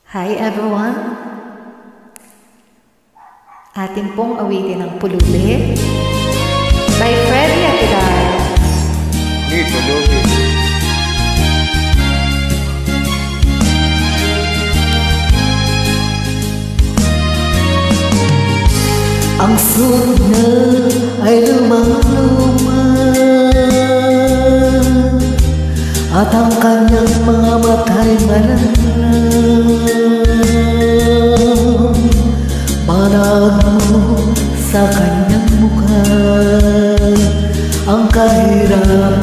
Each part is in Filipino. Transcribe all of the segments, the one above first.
Hi everyone! Atin pong awitin ang Pulubi by Freddy Atilar. Ni Pulubi. Ang suot na ay lumang-luma at ang kanyang mga mata'y malalang. Manag mo sa kanyang mukha ang kahirapan.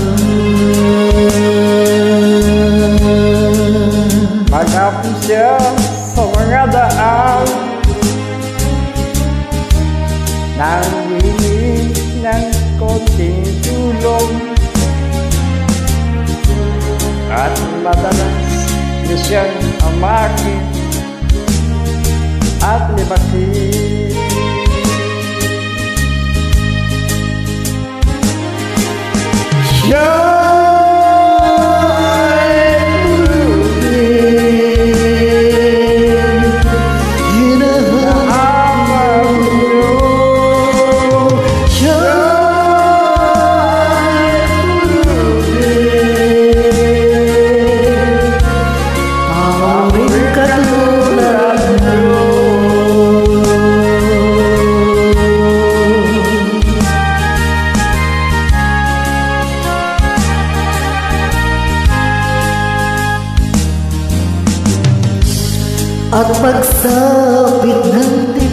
Magapon siya sa mga daan, nangingi ng konting tulong, at madalas niya siyang amakin at libatin. Siya at pagsapit ng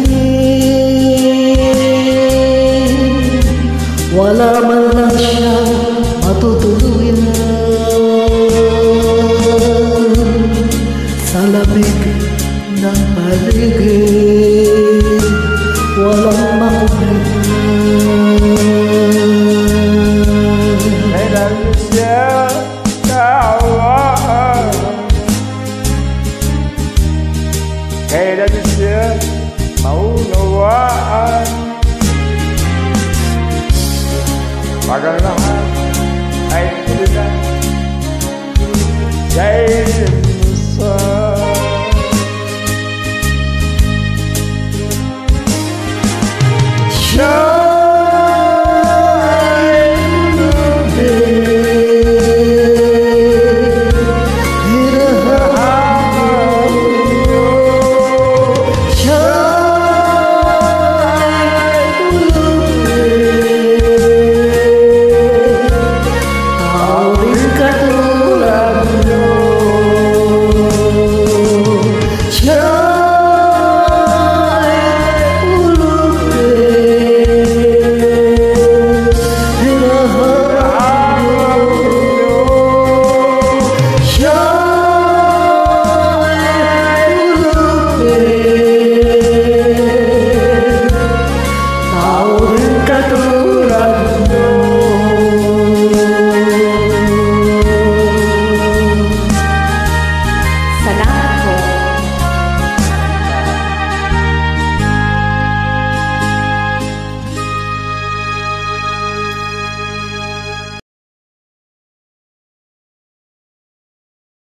tingin, wala man lang siyang matutuluyan. Sa lamig ng paligid, walang makulitan. kailan niya siya tawaan, kailan niya siya maunawaan. Pag ang lahat ay tuloy na, dahil